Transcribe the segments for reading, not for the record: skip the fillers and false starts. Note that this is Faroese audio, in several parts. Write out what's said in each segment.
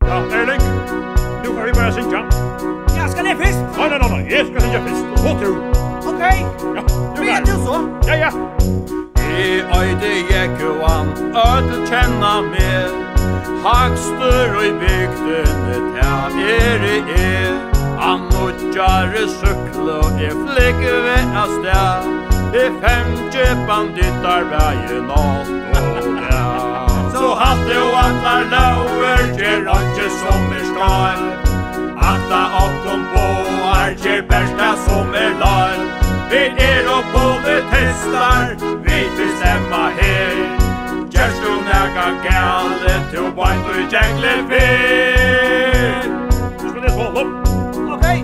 Ja, Erling, nu får vi börja synka. Ja, ska ni först? Nej, jag ska synka först. Så du. Okej. Ja, du Men du så? Ja. Øyde jekkuan, ødel kjenna mer. Hagstur og i bygdene, ta Annodjare syklo, flikke ved av sted. Femtje bandittar veien alt og der. Så hadde jo atlar lauer, gjer ikke som skar. Atta okkom på, gjer bärsta som lar. Vi og politistar, vi bestemma her. Gjørst du nega gale, to bant og jægle fyr. Nu ska ni svara upp. Okej.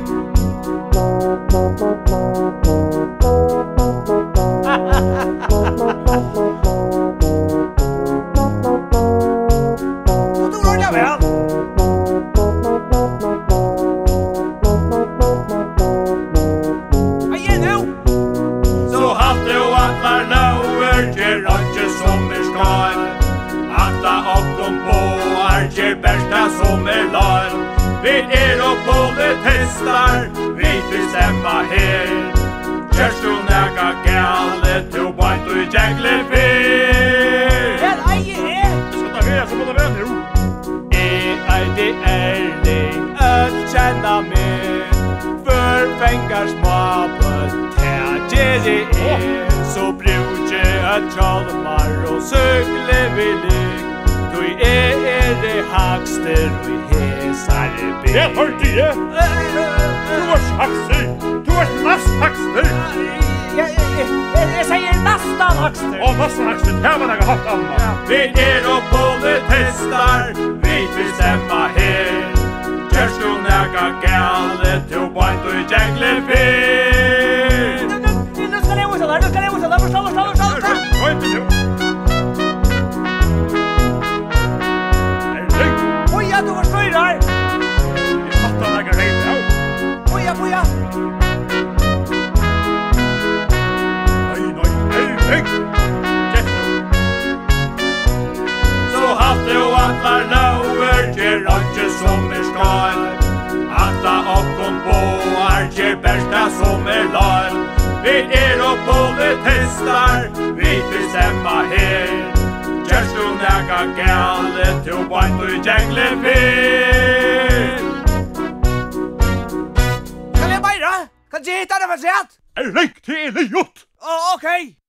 Och då rör jag väl. Vad är nu? Så hadde jo atlar lauer, gjer ikke som skar. Atta okkom på, gjer bärsta som lar. Vi og politistar, vi bestemma her. Gjørst du nega gale, to bant og jægle fyr. Vel, eie er. Det ska ta med, så må det være nu. Eide Erling, kjenna meg. Før fengar småbøtt, gjer så brukje tjalmar og søgle vi lik. Du det hakster og hesar bil. Det hørte jeg. Du var hakster. Du var mest hakster. Jeg sier nesten hakster. Og mest hakster, det var jeg hatt anna. Vi og politistar, vi bestemma her. Gjørst du nega gale, to bant og jægle fyr. Nu ska ni visa där, Forstå. Gå inte nu. Erling, Oja, du forstår där. vi fattar lägga dig nu. Oja. Nej, Erling. Get nu. Så hadde jo atlar lauer, gjer ikke som skar. Atta okkom på, gjer bärsta som lar. Vi og politistar, vi bestemma her. Gjørst du nega gale, to bant og jægle fyr. Kan jag bara? Kan jag hitta det för sig? Erling, det är liot. Okej.